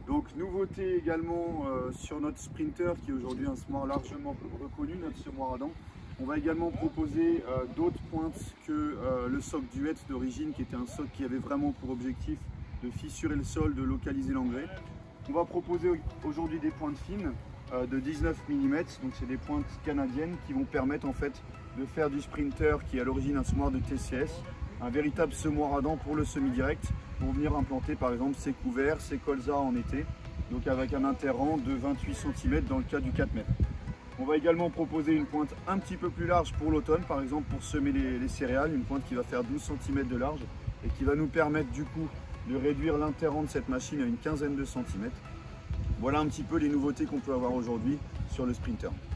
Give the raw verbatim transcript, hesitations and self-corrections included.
Donc nouveauté également euh, sur notre Sprinter qui est aujourd'hui un semoir largement reconnu, notre semoir à dents. On va également proposer euh, d'autres pointes que euh, le soc Duet d'origine qui était un soc qui avait vraiment pour objectif de fissurer le sol, de localiser l'engrais. On va proposer aujourd'hui des pointes fines euh, de dix-neuf millimètres, donc c'est des pointes canadiennes qui vont permettre en fait de faire du Sprinter qui est à l'origine un semoir de T C S, un véritable semoir à dents pour le semi-direct, pour venir implanter par exemple ses couverts, ses colzas en été, donc avec un interrang de vingt-huit centimètres dans le cas du quatre mètres. On va également proposer une pointe un petit peu plus large pour l'automne, par exemple pour semer les, les céréales, une pointe qui va faire douze centimètres de large et qui va nous permettre du coup de réduire l'interrang de cette machine à une quinzaine de centimètres. Voilà un petit peu les nouveautés qu'on peut avoir aujourd'hui sur le Sprinter.